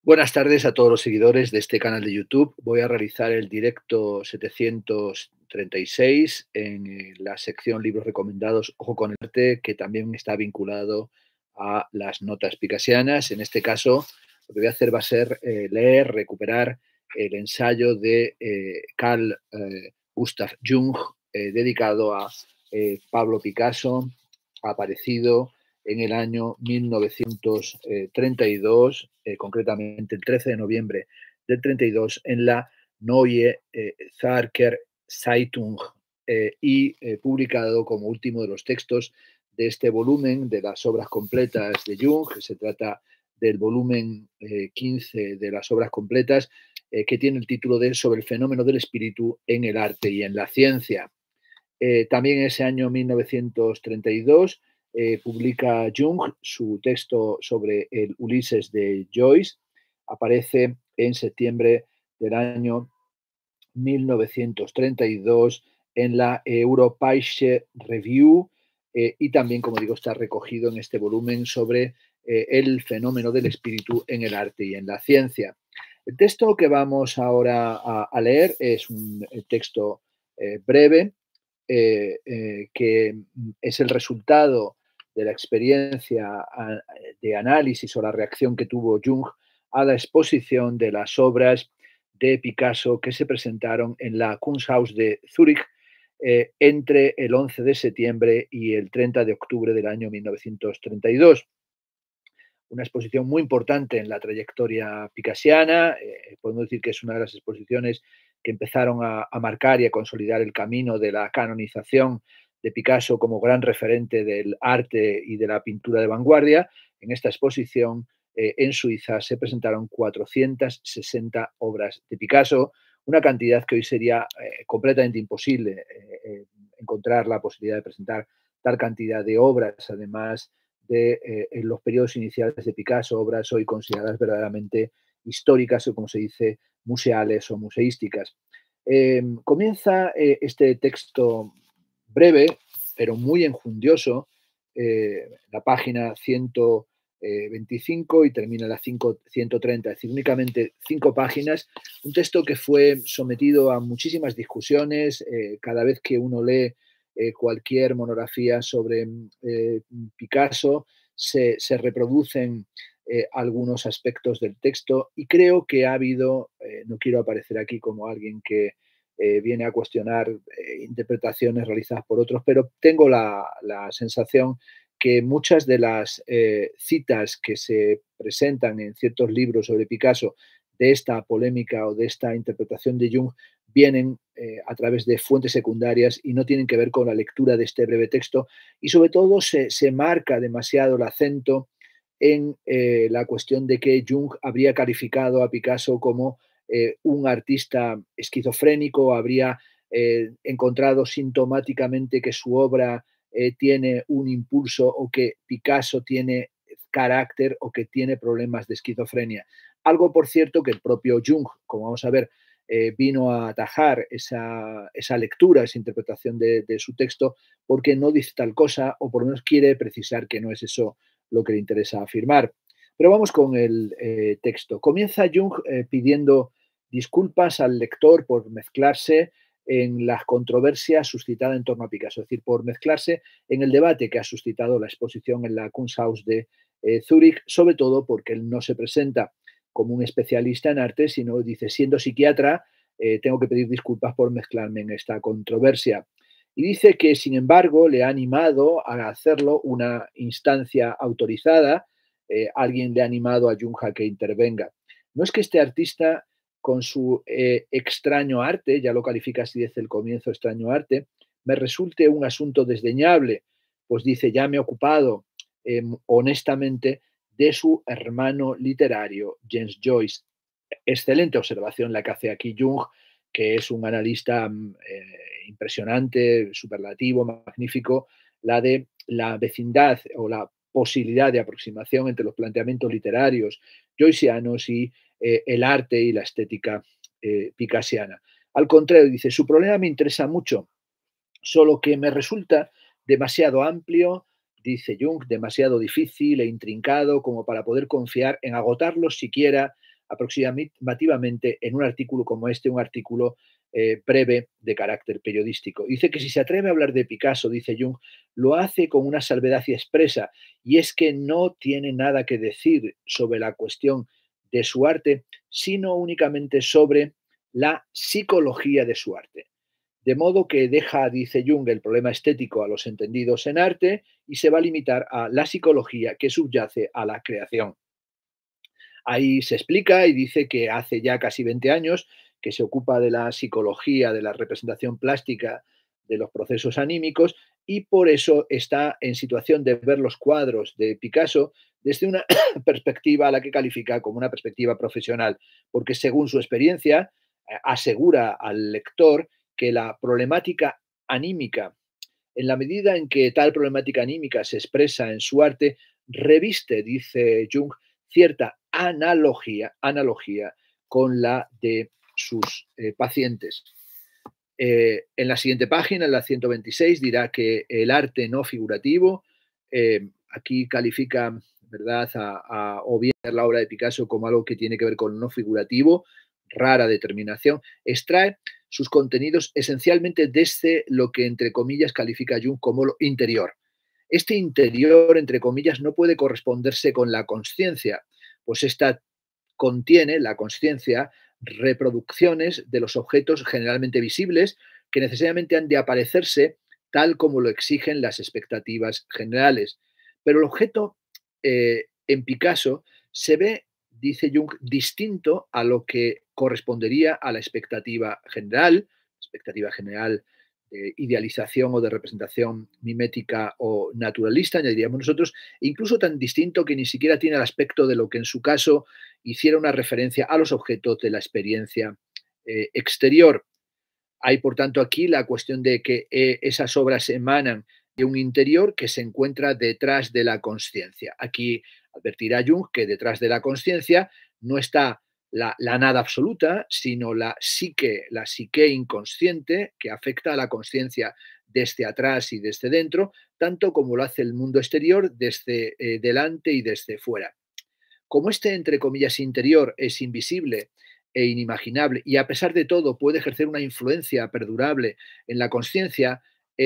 Buenas tardes a todos los seguidores de este canal de YouTube. Voy a realizar el directo 736 en la sección Libros Recomendados Ojo con el Arte, que también está vinculado a las notas picasianas. En este caso, lo que voy a hacer va a ser leer, recuperar el ensayo de Carl Gustav Jung, dedicado a Pablo Picasso, aparecido en el año 1932, concretamente el 13 de noviembre del 32, en la Neue Zürcher Zeitung y publicado como último de los textos de este volumen de las obras completas de Jung. Se trata del volumen 15 de las obras completas, que tiene el título de Sobre el fenómeno del espíritu en el arte y en la ciencia. También en ese año 1932 publica Jung su texto sobre el Ulises de Joyce. Aparece en septiembre del año 1932 en la Europäische Review, y también, como digo, está recogido en este volumen sobre el fenómeno del espíritu en el arte y en la ciencia. El texto que vamos ahora a leer es un texto breve, que es el resultado de la experiencia de análisis o la reacción que tuvo Jung a la exposición de las obras de Picasso que se presentaron en la Kunsthaus de Zúrich entre el 11 de septiembre y el 30 de octubre del año 1932. Una exposición muy importante en la trayectoria picasiana. Podemos decir que es una de las exposiciones que empezaron a marcar y a consolidar el camino de la canonización de Picasso como gran referente del arte y de la pintura de vanguardia. En esta exposición en Suiza se presentaron 460 obras de Picasso, una cantidad que hoy sería completamente imposible encontrar la posibilidad de presentar tal cantidad de obras, además de en los periodos iniciales de Picasso, obras hoy consideradas verdaderamente históricas o, como se dice, museales o museísticas. Comienza este texto breve, pero muy enjundioso, la página 125 y termina la 130, es decir, únicamente 5 páginas, un texto que fue sometido a muchísimas discusiones. Cada vez que uno lee cualquier monografía sobre Picasso, se reproducen algunos aspectos del texto, y creo que ha habido, no quiero aparecer aquí como alguien que viene a cuestionar interpretaciones realizadas por otros, pero tengo la sensación que muchas de las citas que se presentan en ciertos libros sobre Picasso de esta polémica o de esta interpretación de Jung vienen a través de fuentes secundarias y no tienen que ver con la lectura de este breve texto, y sobre todo se marca demasiado el acento en la cuestión de que Jung habría calificado a Picasso como un artista esquizofrénico, habría encontrado sintomáticamente que su obra tiene un impulso, o que Picasso tiene carácter, o que tiene problemas de esquizofrenia. Algo, por cierto, que el propio Jung, como vamos a ver, vino a atajar esa lectura, esa interpretación de su texto, porque no dice tal cosa, o por lo menos quiere precisar que no es eso lo que le interesa afirmar. Pero vamos con el texto. Comienza Jung pidiendo disculpas al lector por mezclarse en las controversias suscitadas en torno a Picasso, es decir, por mezclarse en el debate que ha suscitado la exposición en la Kunsthaus de Zúrich, sobre todo porque él no se presenta como un especialista en arte, sino dice, siendo psiquiatra, tengo que pedir disculpas por mezclarme en esta controversia. Y dice que, sin embargo, le ha animado a hacerlo una instancia autorizada, alguien le ha animado a Jung a que intervenga. No es que este artista, con su extraño arte, ya lo califica así desde el comienzo, extraño arte, me resulte un asunto desdeñable, pues dice, ya me he ocupado honestamente de su hermano literario, James Joyce. Excelente observación la que hace aquí Jung, que es un analista impresionante, superlativo, magnífico, la de la vecindad o la posibilidad de aproximación entre los planteamientos literarios joycianos y el arte y la estética picasiana. Al contrario, dice, su problema me interesa mucho, solo que me resulta demasiado amplio, dice Jung, demasiado difícil e intrincado como para poder confiar en agotarlo siquiera aproximativamente en un artículo como este, un artículo breve de carácter periodístico. Dice que si se atreve a hablar de Picasso, dice Jung, lo hace con una salvedad expresa, y es que no tiene nada que decir sobre la cuestión de su arte, sino únicamente sobre la psicología de su arte. De modo que deja, dice Jung, el problema estético a los entendidos en arte y se va a limitar a la psicología que subyace a la creación. Ahí se explica y dice que hace ya casi 20 años que se ocupa de la psicología, de la representación plástica de los procesos anímicos, y por eso está en situación de ver los cuadros de Picasso desde una perspectiva a la que califica como una perspectiva profesional, porque según su experiencia asegura al lector que la problemática anímica, en la medida en que tal problemática anímica se expresa en su arte, reviste, dice Jung, cierta analogía con la de sus pacientes. En la siguiente página, en la 126, dirá que el arte no figurativo, aquí califica, ¿verdad?, o bien la obra de Picasso como algo que tiene que ver con lo no figurativo, rara determinación, extrae sus contenidos esencialmente desde lo que, entre comillas, califica Jung como lo interior. Este interior, entre comillas, no puede corresponderse con la consciencia, pues esta contiene, la consciencia, reproducciones de los objetos generalmente visibles que necesariamente han de aparecerse tal como lo exigen las expectativas generales. Pero el objeto en Picasso se ve, dice Jung, distinto a lo que correspondería a la expectativa general de idealización o de representación mimética o naturalista, añadiríamos nosotros, e incluso tan distinto que ni siquiera tiene el aspecto de lo que en su caso hiciera una referencia a los objetos de la experiencia exterior. Hay, por tanto, aquí la cuestión de que esas obras emanan de un interior que se encuentra detrás de la consciencia. Aquí advertirá Jung que detrás de la consciencia no está la nada absoluta, sino la psique inconsciente que afecta a la consciencia desde atrás y desde dentro, tanto como lo hace el mundo exterior desde delante y desde fuera. Como este, entre comillas, interior es invisible e inimaginable y a pesar de todo puede ejercer una influencia perdurable en la conciencia,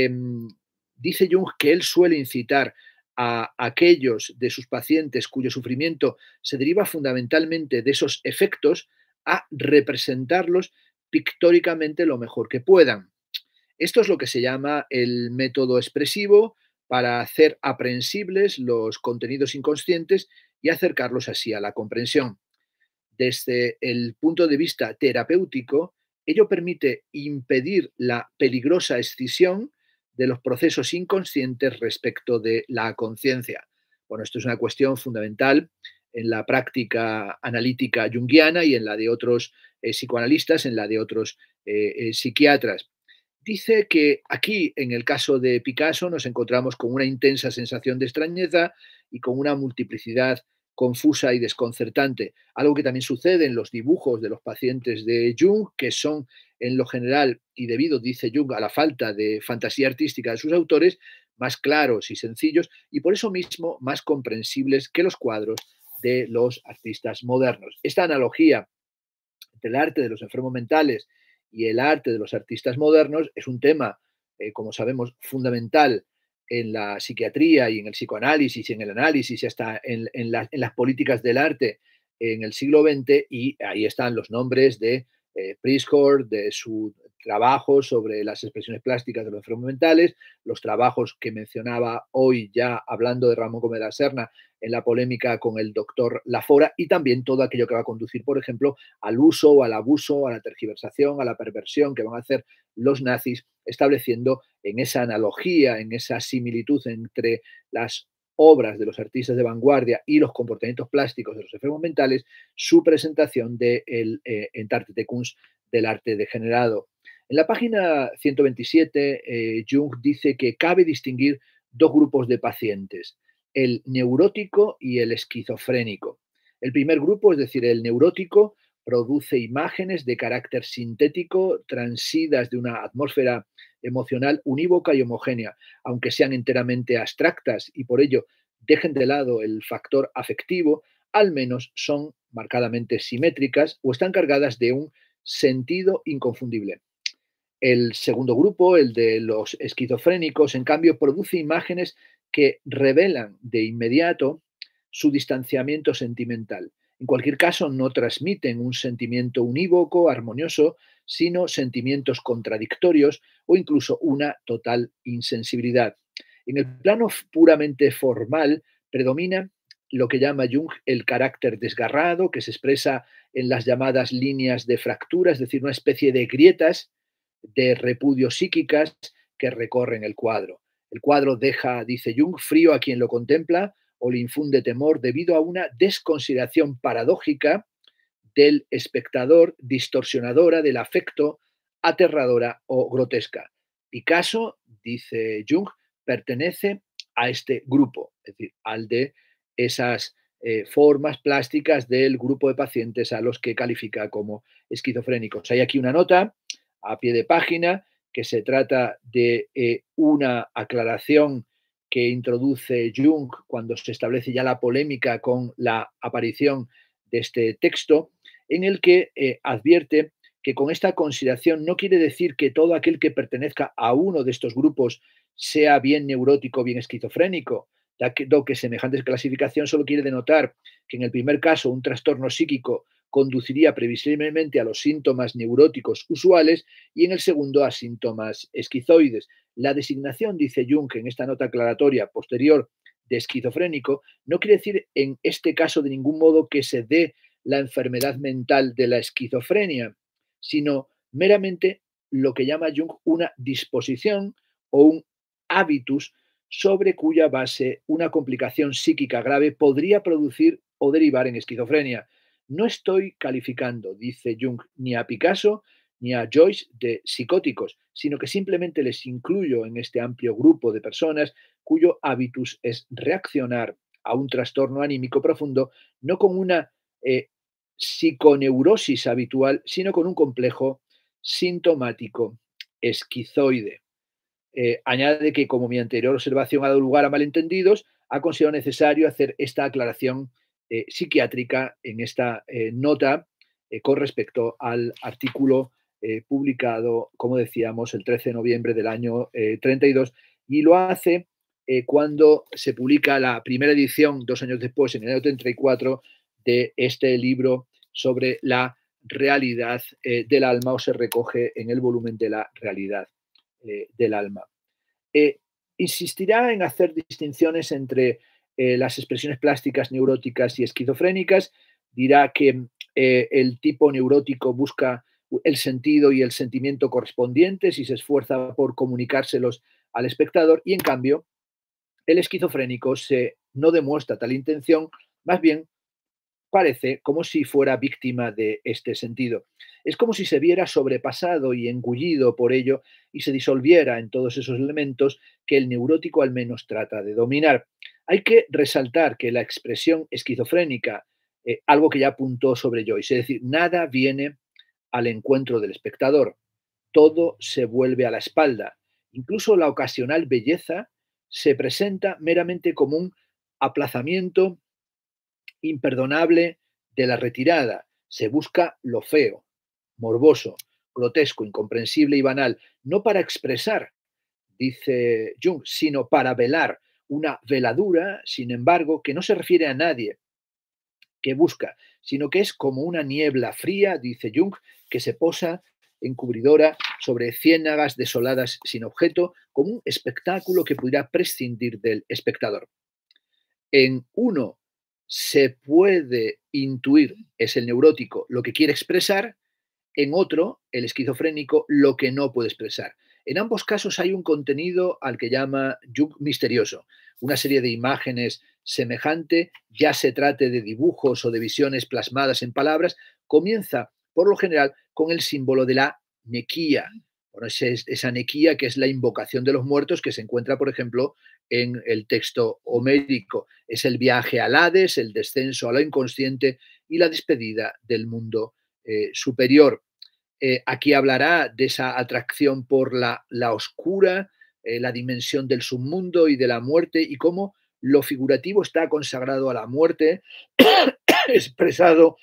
dice Jung que él suele incitar a aquellos de sus pacientes cuyo sufrimiento se deriva fundamentalmente de esos efectos a representarlos pictóricamente lo mejor que puedan. Esto es lo que se llama el método expresivo para hacer aprehensibles los contenidos inconscientes y acercarlos así a la comprensión. Desde el punto de vista terapéutico, ello permite impedir la peligrosa escisión de los procesos inconscientes respecto de la conciencia. Bueno, esto es una cuestión fundamental en la práctica analítica junguiana y en la de otros psicoanalistas, en la de otros psiquiatras. Dice que aquí, en el caso de Picasso, nos encontramos con una intensa sensación de extrañeza y con una multiplicidad confusa y desconcertante, algo que también sucede en los dibujos de los pacientes de Jung, que son en lo general, y debido, dice Jung, a la falta de fantasía artística de sus autores, más claros y sencillos, y por eso mismo más comprensibles que los cuadros de los artistas modernos. Esta analogía entre el arte de los enfermos mentales y el arte de los artistas modernos es un tema, como sabemos, fundamental en la psiquiatría y en el psicoanálisis y en el análisis y hasta en las políticas del arte en el siglo XX, y ahí están los nombres de Prieskorn, de su trabajo sobre las expresiones plásticas de los enfermos mentales, los trabajos que mencionaba hoy ya hablando de Ramón Gómez de la Serna en la polémica con el doctor Lafora, y también todo aquello que va a conducir, por ejemplo, al uso o al abuso, a la tergiversación, a la perversión que van a hacer los nazis, estableciendo en esa analogía, en esa similitud entre las obras de los artistas de vanguardia y los comportamientos plásticos de los enfermos mentales, su presentación del Entartre de Kunst del arte degenerado. En la página 127, Jung dice que cabe distinguir dos grupos de pacientes, el neurótico y el esquizofrénico. El primer grupo, es decir, el neurótico, produce imágenes de carácter sintético transidas de una atmósfera emocional unívoca y homogénea, aunque sean enteramente abstractas y por ello dejen de lado el factor afectivo, al menos son marcadamente simétricas o están cargadas de un sentido inconfundible. El segundo grupo, el de los esquizofrénicos, en cambio, produce imágenes que revelan de inmediato su distanciamiento sentimental. En cualquier caso, no transmiten un sentimiento unívoco, armonioso, sino sentimientos contradictorios o incluso una total insensibilidad. En el plano puramente formal, predomina lo que llama Jung el carácter desgarrado, que se expresa en las llamadas líneas de fractura, es decir, una especie de grietas de repudio psíquicas que recorren el cuadro. El cuadro deja, dice Jung, frío a quien lo contempla o le infunde temor debido a una desconsideración paradójica del espectador, distorsionadora del afecto, aterradora o grotesca. Picasso, dice Jung, pertenece a este grupo, es decir, al de esas formas plásticas del grupo de pacientes a los que califica como esquizofrénicos. Hay aquí una nota a pie de página que se trata de una aclaración que introduce Jung cuando se establece ya la polémica con la aparición de este texto, en el que advierte que con esta consideración no quiere decir que todo aquel que pertenezca a uno de estos grupos sea bien neurótico o bien esquizofrénico, dado que semejante clasificación solo quiere denotar que en el primer caso un trastorno psíquico conduciría previsiblemente a los síntomas neuróticos usuales y en el segundo a síntomas esquizoides. La designación, dice Jung en esta nota aclaratoria posterior, de esquizofrénico no quiere decir en este caso de ningún modo que se dé la enfermedad mental de la esquizofrenia, sino meramente lo que llama Jung una disposición o un hábitus sobre cuya base una complicación psíquica grave podría producir o derivar en esquizofrenia. No estoy calificando, dice Jung, ni a Picasso ni a Joyce de psicóticos, sino que simplemente les incluyo en este amplio grupo de personas cuyo hábitus es reaccionar a un trastorno anímico profundo, no con una psiconeurosis habitual, sino con un complejo sintomático esquizoide. Añade que, como mi anterior observación ha dado lugar a malentendidos, ha considerado necesario hacer esta aclaración psiquiátrica en esta nota con respecto al artículo publicado, como decíamos, el 13 de noviembre del año 32, y lo hace cuando se publica la primera edición, 2 años después, en el año 34, de este libro sobre la realidad del alma, o se recoge en el volumen de la realidad del alma. Eh, Insistirá en hacer distinciones entre las expresiones plásticas neuróticas y esquizofrénicas. Dirá que el tipo neurótico busca el sentido y el sentimiento correspondientes y se esfuerza por comunicárselos al espectador, y en cambio el esquizofrénico no demuestra tal intención, más bien parece como si fuera víctima de este sentido. Es como si se viera sobrepasado y engullido por ello y se disolviera en todos esos elementos que el neurótico al menos trata de dominar. Hay que resaltar que la expresión esquizofrénica, algo que ya apuntó sobre Joyce, es decir, nada viene al encuentro del espectador, todo se vuelve a la espalda. Incluso la ocasional belleza se presenta meramente como un aplazamiento imperdonable de la retirada. Se busca lo feo, morboso, grotesco, incomprensible y banal, no para expresar, dice Jung, sino para velar, una veladura, sin embargo, que no se refiere a nadie que busca, sino que es como una niebla fría, dice Jung, que se posa encubridora sobre ciénagas desoladas sin objeto, como un espectáculo que pudiera prescindir del espectador. En uno se puede intuir, es el neurótico, lo que quiere expresar; en otro, el esquizofrénico, lo que no puede expresar. En ambos casos hay un contenido al que llama Jung misterioso, una serie de imágenes semejante, ya se trate de dibujos o de visiones plasmadas en palabras, comienza por lo general con el símbolo de la nequía. Bueno, esa nequía que es la invocación de los muertos que se encuentra, por ejemplo, en el texto homérico. Es el viaje al Hades, el descenso a lo inconsciente y la despedida del mundo superior. Aquí hablará de esa atracción por la oscura, la dimensión del submundo y de la muerte, y cómo lo figurativo está consagrado a la muerte expresado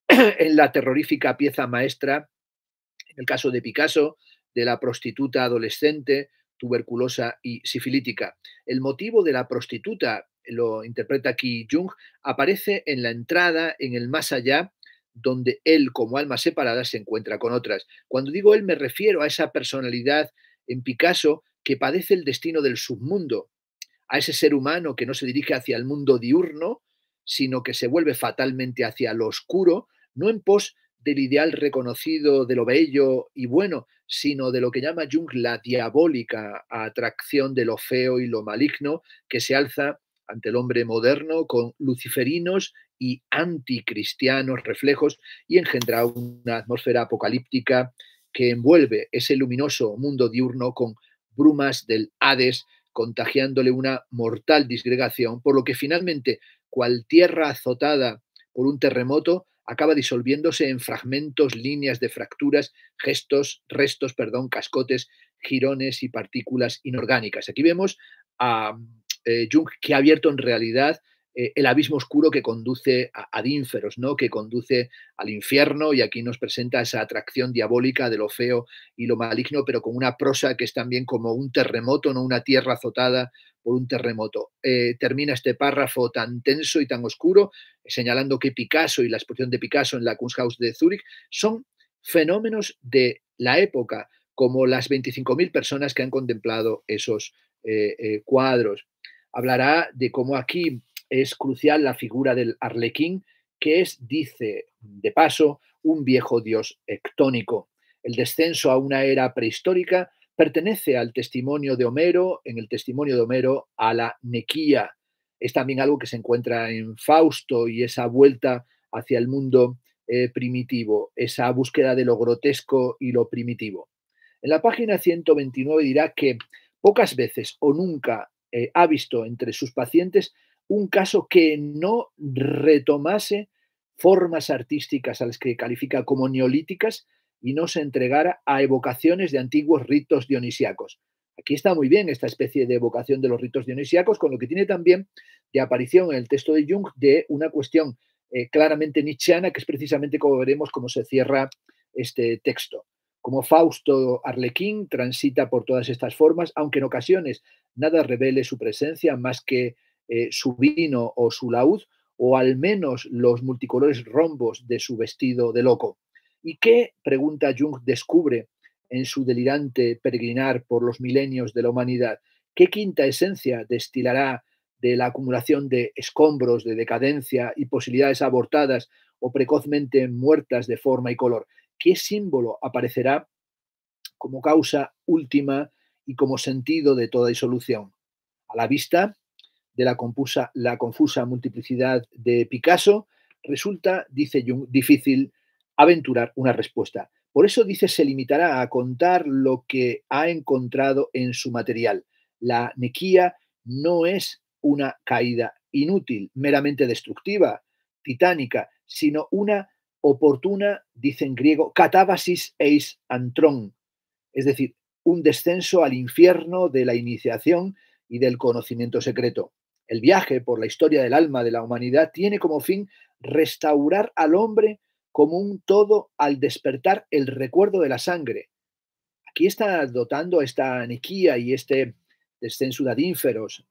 en la terrorífica pieza maestra, en el caso de Picasso, de la prostituta adolescente, tuberculosa y sifilítica. El motivo de la prostituta, lo interpreta aquí Jung, aparece en la entrada en el más allá, donde él, como alma separada, se encuentra con otras. Cuando digo él, me refiero a esa personalidad en Picasso que padece el destino del submundo, a ese ser humano que no se dirige hacia el mundo diurno, sino que se vuelve fatalmente hacia lo oscuro, no en pos del ideal reconocido de lo bello y bueno, sino de lo que llama Jung la diabólica atracción de lo feo y lo maligno que se alza ante el hombre moderno con luciferinos y anticristianos reflejos y engendra una atmósfera apocalíptica que envuelve ese luminoso mundo diurno con brumas del Hades, contagiándole una mortal disgregación, por lo que finalmente, cual tierra azotada por un terremoto, acaba disolviéndose en fragmentos, líneas de fracturas, restos, cascotes, jirones y partículas inorgánicas. Aquí vemos a Jung que ha abierto en realidad el abismo oscuro que conduce ad ínferos, ¿no? Que conduce al infierno, y aquí nos presenta esa atracción diabólica de lo feo y lo maligno, pero con una prosa que es también como un terremoto, no una tierra azotada por un terremoto. Termina este párrafo tan tenso y tan oscuro señalando que Picasso y la exposición de Picasso en la Kunsthaus de Zúrich son fenómenos de la época, como las 25.000 personas que han contemplado esos cuadros. Hablará de cómo aquí es crucial la figura del arlequín, que es, dice de paso, un viejo dios ectónico. El descenso a una era prehistórica pertenece al testimonio de Homero, en el testimonio de Homero a la nequía. Es también algo que se encuentra en Fausto y esa vuelta hacia el mundo primitivo, esa búsqueda de lo grotesco y lo primitivo. En la página 129 dirá que pocas veces o nunca ha visto entre sus pacientes un caso que no retomase formas artísticas a las que califica como neolíticas y no se entregara a evocaciones de antiguos ritos dionisíacos. Aquí está muy bien esta especie de evocación de los ritos dionisíacos, con lo que tiene también de aparición en el texto de Jung de una cuestión claramente nietzscheana, que es precisamente como veremos cómo se cierra este texto. Como Fausto Arlequín transita por todas estas formas, aunque en ocasiones nada revele su presencia más que su vino o su laúd, o al menos los multicolores rombos de su vestido de loco. ¿Y qué, pregunta Jung, descubre en su delirante peregrinar por los milenios de la humanidad? ¿Qué quinta esencia destilará de la acumulación de escombros, de decadencia y posibilidades abortadas o precozmente muertas de forma y color? ¿Qué símbolo aparecerá como causa última y como sentido de toda disolución? A la vista de la confusa multiplicidad de Picasso, resulta, dice Jung, difícil aventurar una respuesta. Por eso, dice, se limitará a contar lo que ha encontrado en su material. La nequía no es una caída inútil, meramente destructiva, titánica, sino una oportuna, dice en griego, catábasis eis antron, es decir, un descenso al infierno de la iniciación y del conocimiento secreto. El viaje por la historia del alma de la humanidad tiene como fin restaurar al hombre como un todo al despertar el recuerdo de la sangre. Aquí está dotando esta aniquía y este descenso ad ínferos,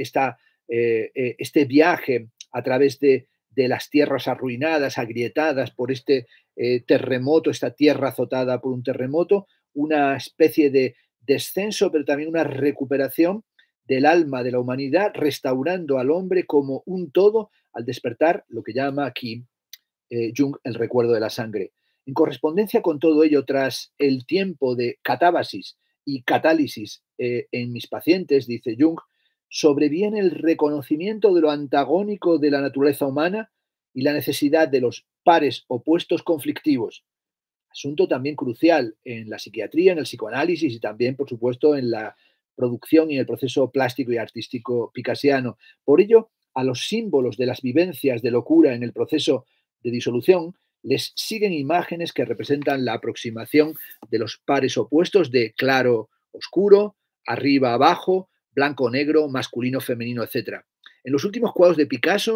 este viaje a través de las tierras arruinadas, agrietadas por este terremoto, esta tierra azotada por un terremoto, una especie de descenso, pero también una recuperación del alma de la humanidad, restaurando al hombre como un todo al despertar lo que llama aquí Jung el recuerdo de la sangre. En correspondencia con todo ello, tras el tiempo de catábasis y catálisis en mis pacientes, dice Jung, sobreviene el reconocimiento de lo antagónico de la naturaleza humana y la necesidad de los pares opuestos conflictivos. Asunto también crucial en la psiquiatría, en el psicoanálisis y también, por supuesto, en la producción y el proceso plástico y artístico picasiano. Por ello, a los símbolos de las vivencias de locura en el proceso de disolución les siguen imágenes que representan la aproximación de los pares opuestos de claro, oscuro, arriba, abajo, blanco, negro, masculino, femenino, etc. En los últimos cuadros de Picasso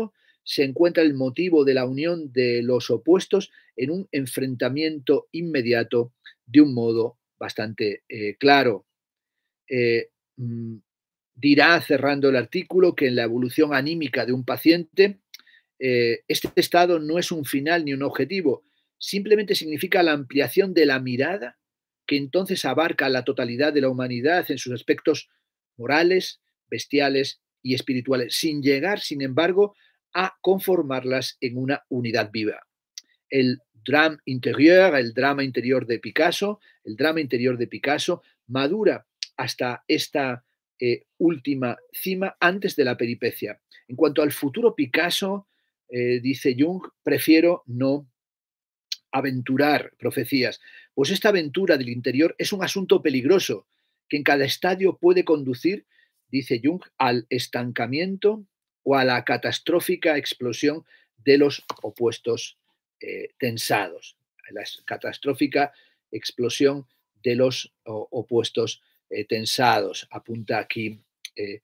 se encuentra el motivo de la unión de los opuestos en un enfrentamiento inmediato de un modo bastante claro. Eh, mm, Dirá, cerrando el artículo, que en la evolución anímica de un paciente, este estado no es un final ni un objetivo, simplemente significa la ampliación de la mirada que entonces abarca la totalidad de la humanidad en sus aspectos morales, bestiales y espirituales, sin llegar, sin embargo, a conformarlas en una unidad viva. El drama interior, el drama interior de Picasso, el drama interior de Picasso madura hasta esta última cima antes de la peripecia. En cuanto al futuro Picasso, dice Jung, prefiero no aventurar profecías, pues esta aventura del interior es un asunto peligroso que en cada estadio puede conducir, dice Jung, al estancamiento o a la catastrófica explosión de los opuestos tensados, la catastrófica explosión de los opuestos tensados, apunta aquí eh,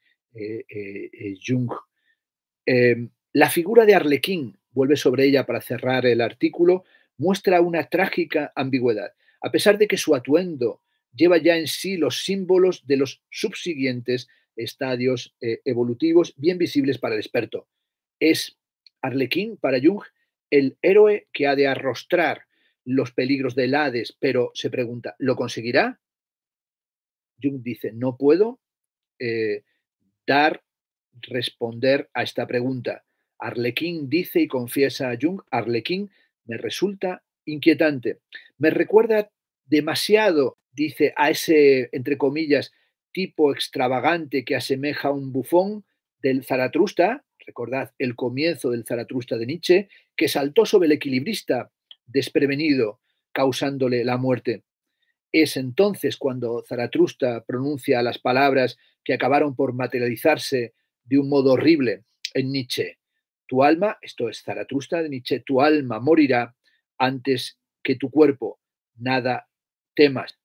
Jung. La figura de Arlequín, vuelve sobre ella para cerrar el artículo, muestra una trágica ambigüedad. A pesar de que su atuendo lleva ya en sí los símbolos de los subsiguientes estadios evolutivos bien visibles para el experto. Es Arlequín, para Jung, el héroe que ha de arrostrar los peligros del Hades, pero se pregunta, ¿lo conseguirá? Jung dice, no puedo eh, dar responder a esta pregunta. Arlequín dice y confiesa a Jung, Arlequín me resulta inquietante. Me recuerda demasiado, dice, a ese, entre comillas, tipo extravagante que asemeja a un bufón del Zaratrusta, recordad el comienzo del Zaratrusta de Nietzsche, que saltó sobre el equilibrista desprevenido, causándole la muerte. Es entonces cuando Zaratrusta pronuncia las palabras que acabaron por materializarse de un modo horrible en Nietzsche. Tu alma, esto es Zaratrusta de Nietzsche, tu alma morirá antes que tu cuerpo. Nada temas.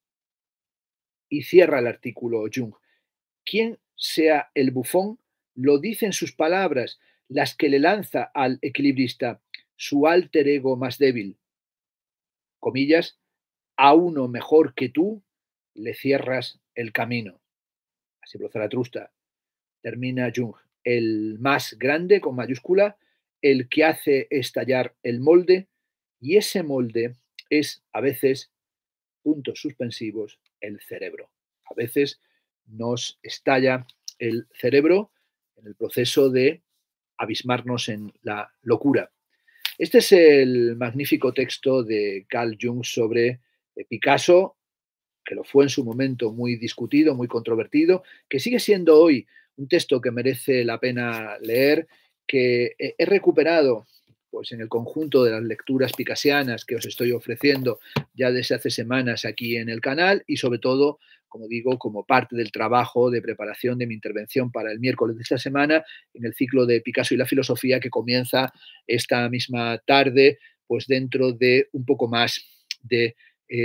Y cierra el artículo Jung. Quien sea el bufón lo dice en sus palabras, las que le lanza al equilibrista, su alter ego más débil. Comillas, a uno mejor que tú le cierras el camino. Así por Zaratrusta. Termina Jung. El más grande, con mayúscula, el que hace estallar el molde, y ese molde es a veces, puntos suspensivos, el cerebro. A veces nos estalla el cerebro en el proceso de abismarnos en la locura. Este es el magnífico texto de Carl Jung sobre Picasso, que lo fue en su momento muy discutido, muy controvertido, que sigue siendo hoy un texto que merece la pena leer, que he recuperado pues en el conjunto de las lecturas picasianas que os estoy ofreciendo ya desde hace semanas aquí en el canal y sobre todo, como digo, como parte del trabajo de preparación de mi intervención para el miércoles de esta semana en el ciclo de Picasso y la filosofía que comienza esta misma tarde, pues dentro de un poco más de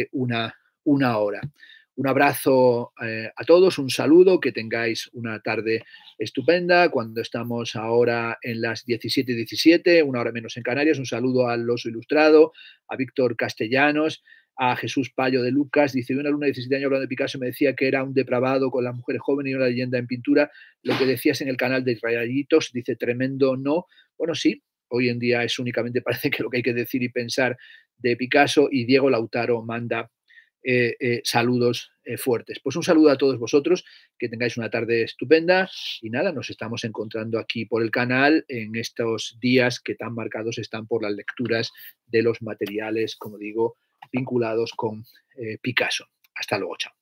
una hora. Un abrazo a todos, un saludo, que tengáis una tarde estupenda. Cuando estamos ahora en las 17:17, una hora menos en Canarias, un saludo al Oso Ilustrado, a Víctor Castellanos, a Jesús Payo de Lucas. Dice, una alumna de 17 años hablando de Picasso me decía que era un depravado con las mujeres jóvenes y una leyenda en pintura. Lo que decías en el canal de Rayitos, dice, tremendo no. Bueno, sí, hoy en día es únicamente, parece que lo que hay que decir y pensar de Picasso, y Diego Lautaro manda saludos fuertes. Pues un saludo a todos vosotros, que tengáis una tarde estupenda y nada, nos estamos encontrando aquí por el canal en estos días que tan marcados están por las lecturas de los materiales, como digo, vinculados con Picasso. Hasta luego, chao.